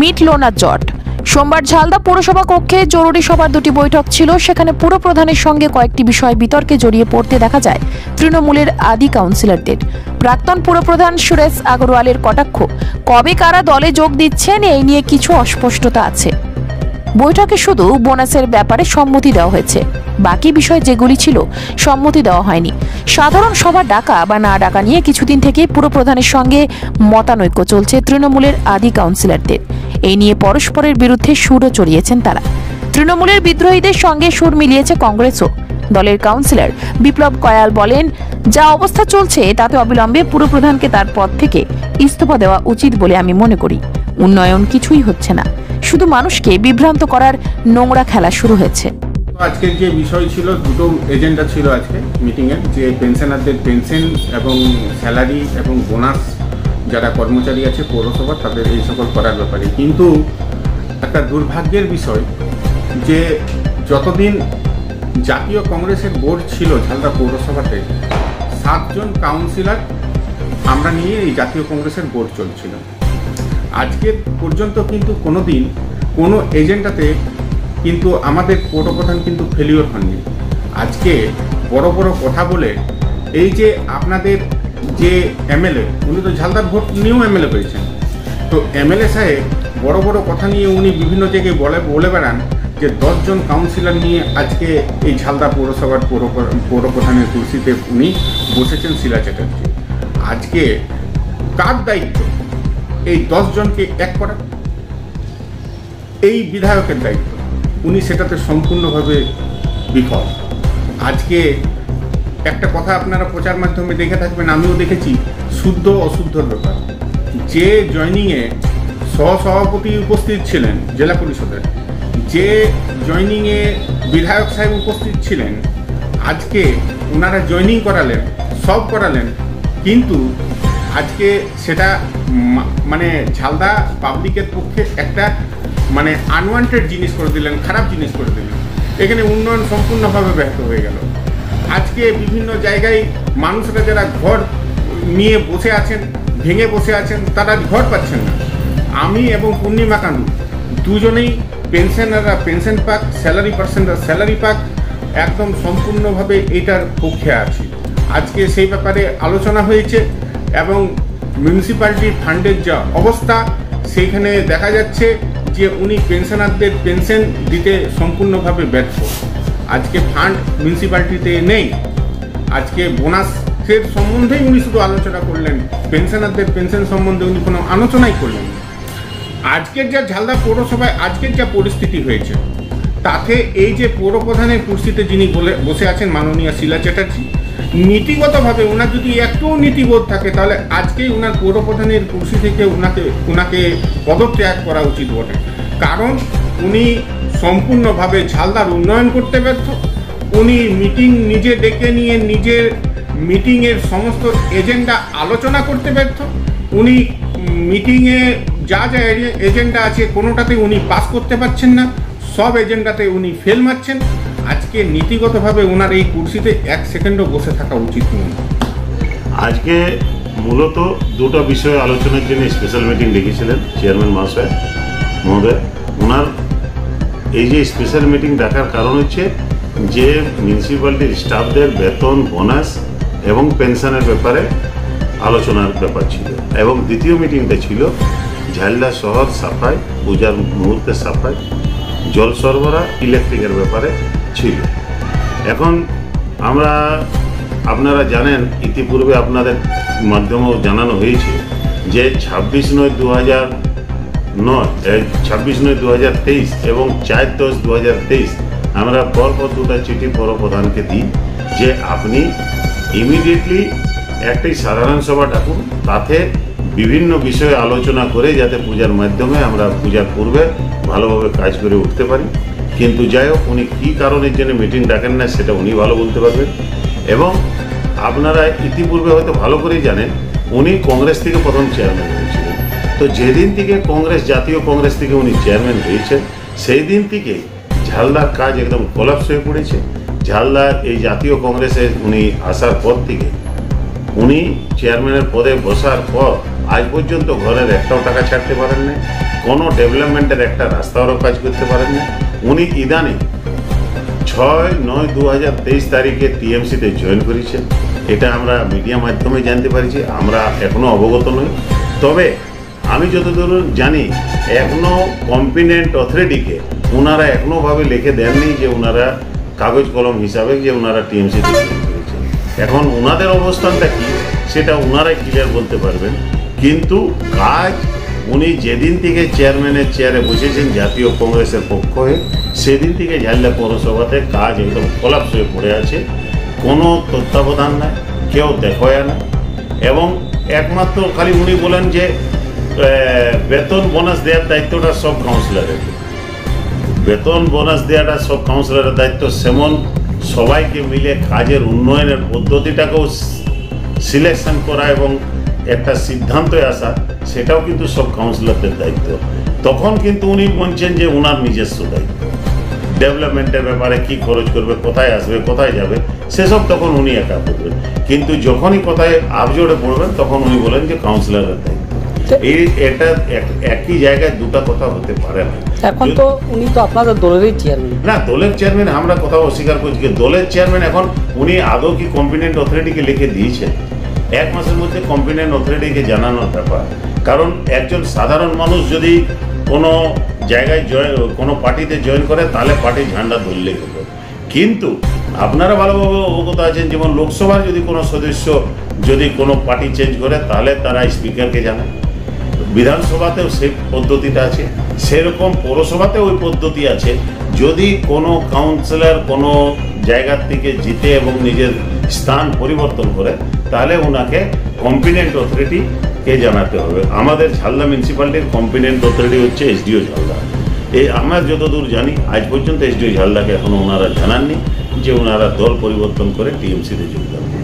মিটল না জট। সোমবার ঝালদা পৌরসভা কক্ষে জরুরি সভার দুটি বৈঠক ছিল। সেখানে পুরপ্রধানের সঙ্গে কয়েকটি বিষয় বিতর্কে জড়িয়ে পড়তে দেখা যায় তৃণমূলের আদি কাউন্সিলরদের। প্রাক্তন পুরপ্রধান সুরেশ আগরওয়ালের কটাক্ষ, কবে কারা দলে যোগ দিচ্ছেন এই নিয়ে কিছু অস্পষ্টতা আছে। বৈঠকে শুধু বোনাসের ব্যাপারে সম্মতি দেওয়া হয়েছে, বাকি বিষয় যেগুলি ছিল সম্মতি দেওয়া হয়নি। সাধারণ সভা ডাকা বা না ডাকা নিয়ে কিছুদিন থেকে পুরপ্রধানের সঙ্গে মতানৈক্য চলছে তৃণমূলের আদি কাউন্সিলরদের। এই নিয়ে পরস্পরের বিরুদ্ধে সুরও চড়িয়েছেন তারা। তৃণমূলের বিদ্রোহীদের সঙ্গে সুর মিলিয়েছে কংগ্রেসও। দলের কাউন্সিলর বিপ্লব কয়াল বলেন, যা অবস্থা চলছে তাতে অবিলম্বে পুরপ্রধানকে তার পদ থেকে ইস্তফা দেওয়া উচিত বলে আমি মনে করি। উন্নয়ন কিছুই হচ্ছে না, শুধু মানুষকে বিভ্রান্ত করার নোংরা খেলা শুরু হয়েছে। আজকের যে বিষয় ছিল, দুটো এজেন্ডা ছিল আজকে মিটিংয়ের, যে পেনশনারদের পেনশন এবং স্যালারি এবং বোনাস, যারা কর্মচারী আছে পৌরসভা তাদের এই সকল করার ব্যাপারে। কিন্তু একটা দুর্ভাগ্যের বিষয় যে যতদিন জাতীয় কংগ্রেসের বোর্ড ছিল ঝালদা পৌরসভাতে, 7 জন কাউন্সিলর আমরা নিয়ে এই জাতীয় কংগ্রেসের বোর্ড চলছিল। আজকে পর্যন্ত কিন্তু কোনো দিন কোনো এজেন্ডাতে কিন্তু আমাদের পৌরপ্রধান কিন্তু ফেলিওর হননি। আজকে বড় বড় কথা বলে, এই যে আপনাদের যে এমএলএ, উনি তো ঝালদার ভোট নিয়েও এমএলএ পেয়েছেন, তো এমএলএ সাহেব বড় বড় কথা নিয়ে উনি বিভিন্ন জায়গায় বলে বেড়ান যে 10 জন কাউন্সিলর নিয়ে আজকে এই ঝালদা পৌরসভার পৌরপ্রধানের কুর্সিতে উনি বসেছেন শিলা চ্যাটার্জি। আজকে কার দায়িত্ব এই 10 জনকে এক করা? এই বিধায়কের দায়িত্ব, উনি সেটাতে সম্পূর্ণভাবে বিফল। আজকে একটা কথা আপনারা প্রচার মাধ্যমে দেখে থাকবেন, আমিও দেখেছি, শুদ্ধ অশুদ্ধর ব্যাপার। যে জয়নিংয়ে সহসভাপতি উপস্থিত ছিলেন জেলা পরিষদের, যে জয়নিংয়ে বিধায়ক সাহেব উপস্থিত ছিলেন, আজকে ওনারা জয়নিং করালেন, সব করালেন, কিন্তু আজকে সেটা মানে ঝালদা পাবলিকের পক্ষে একটা মানে আনওয়ান্টেড জিনিস করে দিলেন, খারাপ জিনিস করে দিলেন। এখানে উন্নয়ন সম্পূর্ণভাবে ব্যাহত হয়ে গেল। আজকে বিভিন্ন জায়গায় মানুষরা যারা ঘর নিয়ে বসে আছেন, ভেঙে বসে আছেন, তারা ঘর পাচ্ছেন না। আমি এবং পূর্ণিমা কান্দু দুজনেই পেনশনাররা পেনশন পাক, স্যালারি পার্সনরা স্যালারি পাক, একদম সম্পূর্ণভাবে এটার পক্ষে আছি। আজকে সেই ব্যাপারে আলোচনা হয়েছে এবং মিউনিসিপ্যালিটির ফান্ডের যা অবস্থা, সেইখানে দেখা যাচ্ছে যে উনি পেনশনারদের পেনশন দিতে সম্পূর্ণভাবে ব্যর্থ। আজকে ফান্ড মিউনিসিপ্যালিটিতে নেই। আজকে বোনাসের সম্বন্ধেই উনি শুধু আলোচনা করলেন, পেনশনারদের পেনশন সম্বন্ধে উনি কোনো আলোচনাই করলেন না। আজকের যা ঝালদা পৌরসভায় আজকের যা পরিস্থিতি হয়েছে, তাতে এই যে পৌরপ্রধানের কুর্সিতে যিনি বসে আছেন মাননীয় শিলা চ্যাটার্জি, নীতিগতভাবে ওনার যদি একটুও নীতিবোধ থাকে, তাহলে আজকেই ওনার পৌরপ্রধানের কুর্সি থেকে ওনাকে পদত্যাগ করা উচিত বটে। কারণ উনি সম্পূর্ণভাবে ঝালদার উন্নয়ন করতে ব্যর্থ। উনি মিটিং নিজে ডেকে নিয়ে নিজের মিটিংয়ের সমস্ত এজেন্ডা আলোচনা করতে ব্যর্থ। উনি মিটিংয়ে যা যা এজেন্ডা আছে কোনোটাতে উনি পাস করতে পারছেন না, সব এজেন্ডাতে উনি ফেল মারছেন। আজকে নীতিগতভাবে ওনার এই কুর্সিতে 1 সেকেন্ডও বসে থাকা উচিত নয়। আজকে মূলত দুটো বিষয় আলোচনার জন্য স্পেশাল মিটিং ডেকেছিলেন চেয়ারম্যান মহোদয়। ওনার এই যে স্পেশাল মিটিং ডাকার কারণ হচ্ছে যে মিউনিসিপ্যালিটির স্টাফদের বেতন, বোনাস এবং পেনশনের ব্যাপারে আলোচনার ব্যাপার ছিল। এবং দ্বিতীয় মিটিংটা ছিল ঝালদা শহর সাফাই, পূজার মুহূর্তে সাফাই, জল সরবরাহ, ইলেকট্রিকের ব্যাপারে ছিল। এখন আপনারা জানেন, ইতিপূর্বে আপনাদের মাধ্যমেও জানানো হয়েছে যে 26/9/2023 এবং 4/10/2023 আমরা পরপর দুটো চিঠি পৌরপ্রধানকে দিই যে আপনি ইমিডিয়েটলি একটি সাধারণ সভা ডাকুন, তাতে বিভিন্ন বিষয়ে আলোচনা করে যাতে পূজার মাধ্যমে আমরা পূজার পূর্বে ভালোভাবে কাজ করে উঠতে পারি। কিন্তু যাই হোক, উনি কী কারণের জন্য মিটিং ডাকেন না সেটা উনি ভালো বলতে পারবেন। এবং আপনারা ইতিপূর্বে হয়তো ভালো করেই জানেন, উনি কংগ্রেস থেকে প্রথম চেয়ারম্যান হয়েছিলেন। তো যেদিন থেকে জাতীয় কংগ্রেস থেকে উনি চেয়ারম্যান হয়েছেন, সেই দিন থেকে ঝালদার কাজ একদম কোলাপস হয়ে পড়েছে। ঝালদার এই জাতীয় কংগ্রেসে উনি আসার পর থেকে, উনি চেয়ারম্যানের পদে বসার পর আজ পর্যন্ত ঘরের একটাও টাকা ছাড়তে পারেন না। কোনো ডেভেলপমেন্টের একটা রাস্তারও কাজ করতে পারেন না। উনি ইদানিং 6/9/2023 তারিখে টিএমসিতে জয়েন করেছেন। এটা আমরা মিডিয়া মাধ্যমে জানতে পারছি, আমরা এখনও অবগত নই। তবে আমি যতদূর জানি এখনও কম্পিটেন্ট অথরিটিকে ওনারা এখনোভাবে লিখে দেননি যে ওনারা কাগজ কলম হিসাবে যে ওনারা টিএমসিতে জয়েন করেছেন। এখন ওনাদের অবস্থানটা কি সেটা ওনারাই ক্লিয়ার বলতে পারবেন। কিন্তু কাজ উনি যেদিন থেকে চেয়ারম্যানের চেয়ারে বসেছেন জাতীয় কংগ্রেসের পক্ষ হয়ে, সেদিন থেকে ঝালদা পৌরসভাতে কাজ একদম কোলাপস হয়ে পড়ে আছে। কোনো তত্ত্বাবধান নাই, কেউ দেখয় না। এবং একমাত্র খালি উনি বলেন যে বেতন বোনাস দেওয়ার দায়িত্বটা সব কাউন্সিলরের। বেতন বোনাস দেওয়াটা সব কাউন্সিলরের দায়িত্ব, সেমন সবাইকে মিলে কাজের উন্নয়নের পদ্ধতিটাকেও সিলেকশন করা এবং একটা সিদ্ধান্তে আসা, সেটাও কিন্তু সব কাউন্সিলরদের দায়িত্ব। তখন কিন্তু উনি বলছেন যে ওনার নিজস্ব দায়িত্ব, ডেভেলপমেন্টের ব্যাপারে কি খরচ করবে, কোথায় আসবে, কোথায় যাবে, সেসব তখন উনি একা করবেন। কিন্তু যখনই কোথায় আপজোড়ে পড়বেন তখন উনি বলেন যে কাউন্সিলরের দায়িত্ব। এটা একই জায়গায় দুটা কথা হতে পারে না। এখন তো উনি তো আপনাদের দলেরই চেয়ারম্যান। না, দলের চেয়ারম্যান আমরা কোথাও অস্বীকার করছি। দলের চেয়ারম্যান এখন উনি আদৌ কি কম্পিটেন্ট অথরিটিকে লিখে দিয়েছেন? 1 মাসের মধ্যে কম্পিটেন্ট অথরিটিকে জানানোর ব্যাপার। কারণ একজন সাধারণ মানুষ যদি কোনো জায়গায় কোনো পার্টিতে জয়েন করে তাহলে পার্টির ঝান্ডা ধরলেই হলো। কিন্তু আপনারা ভালোভাবে অবগত আছেন, যেমন লোকসভার যদি কোনো সদস্য যদি কোনো পার্টি চেঞ্জ করে তাহলে তারা স্পিকারকে জানায়। বিধানসভাতেও সেই পদ্ধতিটা আছে, সেরকম পৌরসভাতেও ওই পদ্ধতি আছে। যদি কোনো কাউন্সিলর কোনো জায়গার থেকে জিতে এবং নিজের স্থান পরিবর্তন করে তাহলে ওনাকে কম্পিটেন্ট অথরিটিকে জানাতে হবে। আমাদের ঝালদা মিউনিসিপ্যালিটির কম্পিটেন্ট অথরিটি হচ্ছে এসডিও ঝালদা। এই আমরা যতদূর জানি আজ পর্যন্ত এসডিও ঝালদাকে এখনও ওনারা জানাননি যে ওনারা দল পরিবর্তন করে টিএমসিতে যোগদান করবেন।